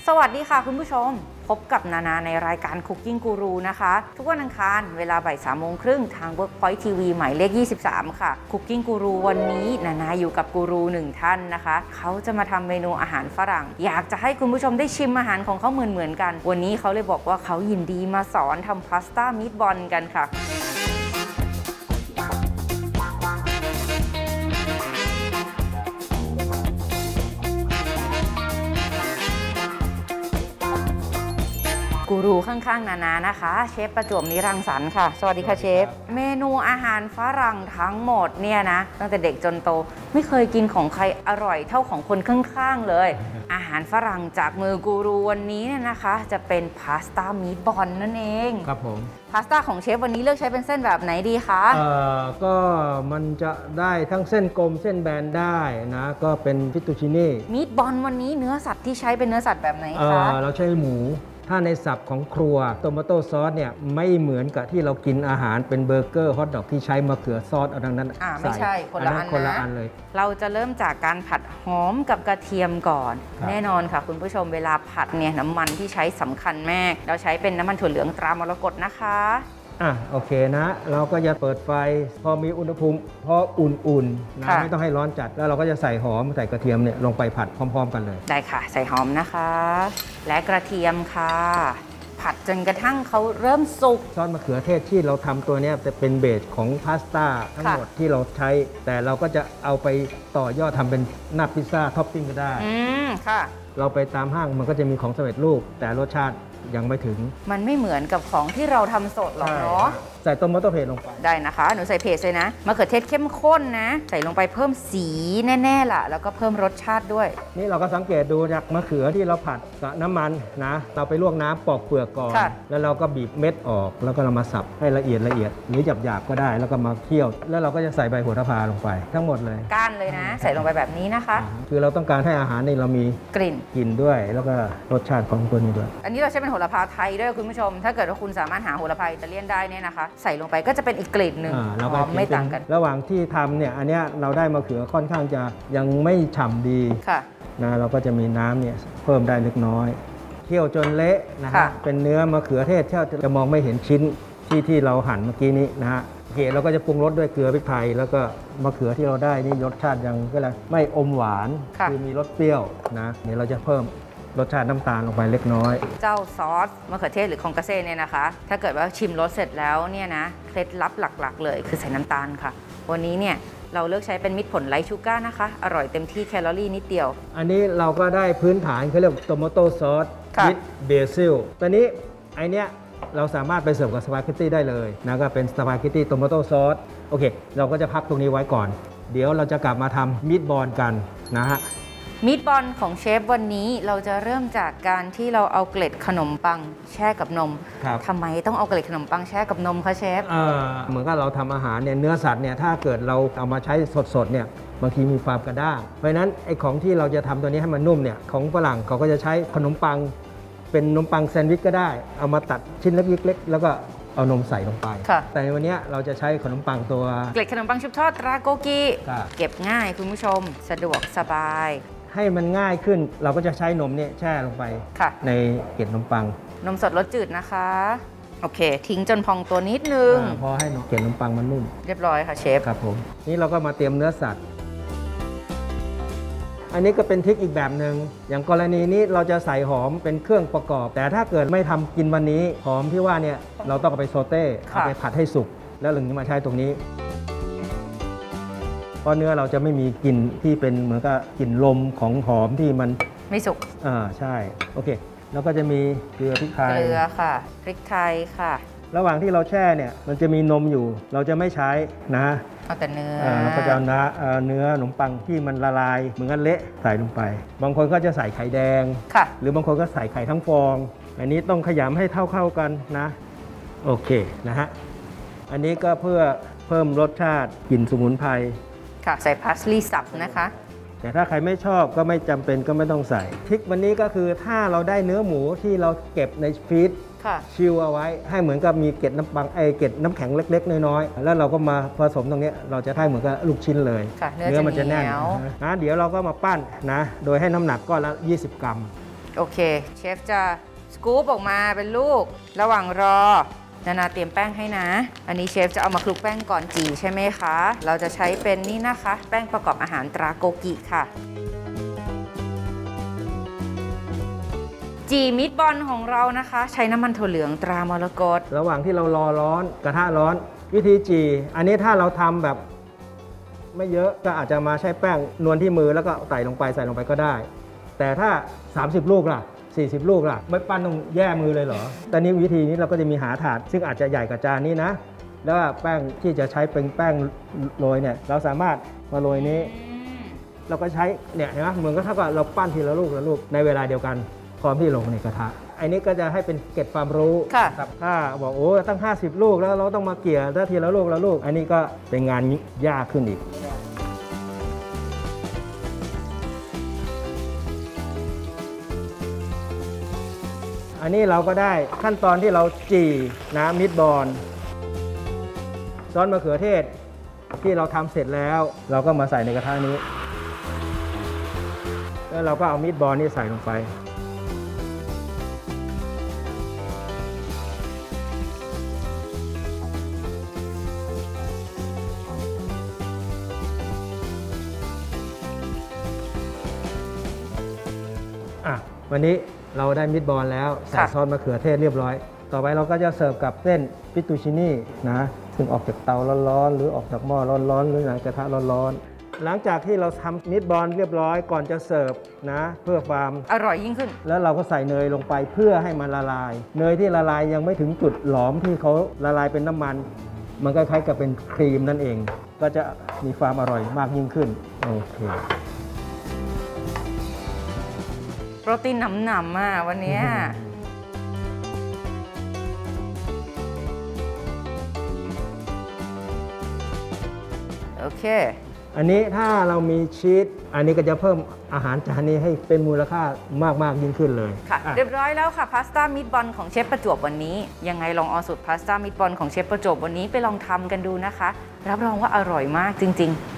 สวัสดีค่ะคุณผู้ชมพบกับนานาในรายการ Cooking Guru นะคะทุกวันอังคารเวลาบ่าย3:30ทาง Workpoint TV หมายเลข23ค่ะ Cooking Guru วันนี้นานาอยู่กับกูรู1ท่านนะคะเขาจะมาทำเมนูอาหารฝรั่งอยากจะให้คุณผู้ชมได้ชิมอาหารของเขาเหมือนกันวันนี้เขาเลยบอกว่าเขายินดีมาสอนทำพาสต้ามีทบอลกันค่ะกูรูข้างๆนานานะคะเชฟประจวบนิรังสรรค์ค่ะสวัสดีค่ะเชฟเมนูอาหารฝรั่งทั้งหมดเนี่ยนะตั้งแต่เด็กจนโตไม่เคยกินของใครอร่อยเท่าของคนข้างๆเลยอาหารฝรั่งจากมือกูรูวันนี้เนี่ยนะคะจะเป็นพาสต้ามีทบอลนั่นเองครับผมพาสต้าของเชฟวันนี้เลือกใช้เป็นเส้นแบบไหนดีคะก็มันจะได้ทั้งเส้นกลมเส้นแบนได้นะก็เป็นฟิตตูชินี่มีทบอลวันนี้เนื้อสัตว์ที่ใช้เป็นเนื้อสัตว์แบบไหนคะเราใช้หมูถ้าในศัพท์ของครัวโตมาโต้ซอสเนี่ยไม่เหมือนกับที่เรากินอาหารเป็นเบอร์เกอร์ฮอทดอกที่ใช้มะเขือซอสเอาดังนั้นไม่ใช่คนละอันเลยเราจะเริ่มจากการผัดหอมกับกระเทียมก่อนแน่นอนค่ะคุณผู้ชมเวลาผัดเนี่ยน้ำมันที่ใช้สำคัญมากเราใช้เป็นน้ำมันถั่วเหลืองตรามรกตนะคะโอเคนะเราก็จะเปิดไฟพอมีอุณหภูมิพออุ่นๆนะไม่ต้องให้ร้อนจัดแล้วเราก็จะใส่หอมใส่กระเทียมเนี่ยลงไปผัดพร้อมๆกันเลยได้ค่ะใส่หอมนะคะและกระเทียมค่ะผัดจนกระทั่งเขาเริ่มสุกซอสมะเขือเทศที่เราทำตัวนี้จะเป็นเบสของพาสต้าทั้งหมดที่เราใช้แต่เราก็จะเอาไปต่อยอดทำเป็นหน้าพิซซ่าท็อปปิ้งก็ได้ค่ะเราไปตามห้างมันก็จะมีของสำเร็จรูปแต่รสชาติยังไม่ถึงมันไม่เหมือนกับของที่เราทำสดหรอกเนาะใส่ต้มมะเขือเทศลงไปได้นะคะหนูใส่เพจเลยนะมะเขือเทศเข้มข้นนะใส่ลงไปเพิ่มสีแน่ๆล่ะแล้วก็เพิ่มรสชาติด้วยนี่เราก็สังเกตดูจากมะเขือที่เราผัดกับน้ำมันนะเราไปลวกน้ำปอกเปลือกก่อนแล้วเราก็บีบเม็ดออกแล้วก็เรามาสับให้ละเอียดหรือหยาบๆก็ได้แล้วก็มาเคี่ยวแล้วเราก็จะใส่ใบโหระพาลงไปทั้งหมดเลยก้านเลยนะใส่ลงไปแบบนี้นะคะคือเราต้องการให้อาหารนี่เรามีกลิ่นด้วยแล้วก็รสชาติของตัวนี้ด้วยอันนี้เราใช้เป็นโหระพาไทยด้วยคุณผู้ชมถ้าเกิดว่าคุณสามารถหาโหระพาอิตาเลียนได้เนี่ยนะคะใส่ลงไปก็จะเป็นอีกกลิ่นหนึ่งไม่ต่างกันระหว่างที่ทำเนี่ยอันนี้เราได้มะเขือค่อนข้างจะยังไม่ฉ่ำดีนะเราก็จะมีน้ำเนี่ยเพิ่มได้เล็กน้อยเคี่ยวจนเละนะฮะเป็นเนื้อมะเขือเทศจะมองไม่เห็นชิ้นที่เราหั่นเมื่อกี้นี้นะฮะโอเคเราก็จะปรุงรสด้วยเกลือพริกไทยแล้วก็มะเขือที่เราได้นี่รสชาติยังก็เลยไม่อมหวานคือมีรสเปรี้ยวนะเดี๋ยวเราจะเพิ่มรสชาติน้ำตาลลงไปเล็กน้อยเจ้าซอสมะเขือเทศหรือคองกาเซ่เนี่ยนะคะถ้าเกิดว่าชิมรสเสร็จแล้วเนี่ยนะเคล็ดลับหลักๆเลยคือใส่น้ำตาลค่ะวันนี้เนี่ยเราเลือกใช้เป็นมิตรผลไร้ชูการ์นะคะอร่อยเต็มที่แคลอรี่นิดเดียวอันนี้เราก็ได้พื้นฐานเขาเรียกโตมาโต้ซอสวิดเบซิลตอนนี้ไอเนี้ยเราสามารถไปเสิร์ฟกับสปาเกตตี้ได้เลยนะก็เป็นสปาเกตตี้โตมาโต้ซอสโอเคเราก็จะพักตรงนี้ไว้ก่อนเดี๋ยวเราจะกลับมาทำมีทบอลกันนะฮะมีทบอลของเชฟวันนี้เราจะเริ่มจากการที่เราเอาเกล็ดขนมปังแช่กับนมทำไมต้องเอาเกล็ดขนมปังแช่กับนมคะเชฟเหมือนกับเราทำอาหารเนี่ยเนื้อสัตว์เนี่ยถ้าเกิดเราเอามาใช้สดๆเนี่ยบางทีมีความกระด้างเพราะฉะนั้นไอ้ของที่เราจะทำตัวนี้ให้มันนุ่มเนี่ยของฝรั่งเขาก็จะใช้ขนมปังเป็นขนมปังแซนด์วิชก็ได้เอามาตัดชิ้นเล็กๆแล้วก็เอานมใส่ลงไปแต่วันนี้เราจะใช้ขนมปังตัวเกล็ดขนมปังชุบทอดตราโกกิเก็บง่ายคุณผู้ชมสะดวกสบายให้มันง่ายขึ้นเราก็จะใช้นมเนี่ยแช่ลงไปในเกล็ดขนมปังนมสดรสจืดนะคะโอเคทิ้งจนพองตัวนิดนึงพอให้เกล็ดขนมปังมันนุ่มเรียบร้อยค่ะเชฟครับผมนี่เราก็มาเตรียมเนื้อสัตว์อันนี้ก็เป็นทริคอีกแบบหนึ่งอย่างกรณีนี้เราจะใส่หอมเป็นเครื่องประกอบแต่ถ้าเกิดไม่ทำกินวันนี้หอมที่ว่าเนี่ยเราต้องเอาไปโซเต้เอาไปผัดให้สุกแล้วถึงจะมาใช้ตรงนี้เพราะเนื้อเราจะไม่มีกลิ่นที่เป็นเหมือนกับกลิ่นลมของหอมที่มันไม่สุกใช่โอเคแล้วก็จะมีเกลือพริกไทยเกลือค่ะพริกไทยค่ะระหว่างที่เราแช่เนี่ยมันจะมีนมอยู่เราจะไม่ใช้นะเอาแต่เนื้อเราก็จะเอาเนื้อขนมปังที่มันละลายเหมือนกันเละใส่ลงไปบางคนก็จะใส่ไข่แดงหรือบางคนก็ใส่ไข่ทั้งฟองอันนี้ต้องขยำให้เข้ากันนะโอเคนะฮะอันนี้ก็เพื่อเพิ่มรสชาติกลิ่นสมุนไพรค่ะใส่พาสลีย์สับนะคะแต่ถ้าใครไม่ชอบก็ไม่จำเป็นก็ไม่ต้องใส่ทริควันนี้ก็คือถ้าเราได้เนื้อหมูที่เราเก็บในฟรีซชิลเอาไว้ให้เหมือนกับมีเกล็ดน้ำปังเกล็ดน้ำแข็งเล็กๆน้อยๆแล้วเราก็มาผสมตรงนี้เราจะได้เหมือนกับลูกชิ้นเลยเนื้อมันจะแน่นนะเดี๋ยวเราก็มาปั้นนะโดยให้น้ำหนักก้อนละ20 กรัมโอเคเชฟจะสกู๊ปออกมาเป็นลูกระหว่างรอนานาเตรียมแป้งให้นะอันนี้เชฟจะเอามาคลุกแป้งก่อนจีใช่ไหมคะเราจะใช้เป็นนี่นะคะแป้งประกอบอาหารตราโกกิค่ะจีมิตบอลของเรานะคะใช้น้ำมันถั่วเหลืองตรามรกตระหว่างที่เรารอร้อนกระทะร้อนวิธีจีอันนี้ถ้าเราทำแบบไม่เยอะก็อาจจะมาใช้แป้งนวลที่มือแล้วก็ใส่ลงไปก็ได้แต่ถ้า30ลูกล่ะ40ลูกล่ะไม่ปั้นต้องแย่มือเลยเหรอตอนนี้วิธีนี้เราก็จะมีหาถาดซึ่งอาจจะใหญ่กว่าจานนี้นะแล้วแป้งที่จะใช้เป็นแป้งโรยเนี่ยเราสามารถมาโรยนี้เราก็ใช้เนี่ยเห็นไหมเหมือนก็เท่ากับเราปั้นทีละลูกในเวลาเดียวกันพร้อมที่ลงในกระทะอันนี้ก็จะให้เป็นเกร็ดความรู้ครับถ้าบอกโอ้ตั้ง50ลูกแล้วเราต้องมาเกี่ยถ้าทีละลูกอันนี้ก็เป็นงานยากขึ้นอีกอันนี้เราก็ได้ขั้นตอนที่เราจี่น้ำมิตบอลซอสมะเขือเทศที่เราทำเสร็จแล้วเราก็มาใส่ในกระทะนี้แล้วเราก็เอามิตบอลนี่ใส่ลงไปวันนี้เราได้มิตบอลแล้วใส่ซอสมะเขือเทศเรียบร้อยต่อไปเราก็จะเสิร์ฟกับเส้นฟิตตูชินี่นะซึ่งออกจากเตาร้อนๆหรือออกจากหม้อร้อนๆหรือในกระทะร้อนๆหลังจากที่เราทำมิตบอลเรียบร้อยก่อนจะเสิร์ฟนะเพื่อความอร่อยยิ่งขึ้นแล้วเราก็ใส่เนยลงไปเพื่อให้มันละลายเนยที่ละลายยังไม่ถึงจุดหลอมที่เขาละลายเป็นน้ำมันก็คล้ายกับเป็นครีมนั่นเองก็จะมีความอร่อยมากยิ่งขึ้นโอเคโปรตีนหนำๆอ่ะวันนี้โอเคอันนี้ถ้าเรามีชีสอันนี้ก็จะเพิ่มอาหารจานนี้ให้เป็นมูลค่ามากยิ่งขึ้นเลยค่ะเรียบร้อยแล้วค่ะพาสต้ามิตบอลของเชฟประจวบวันนี้ยังไงลองเอาสูตรพาสต้ามิตบอลของเชฟประจวบวันนี้ไปลองทำกันดูนะคะรับรองว่าอร่อยมากจริงๆ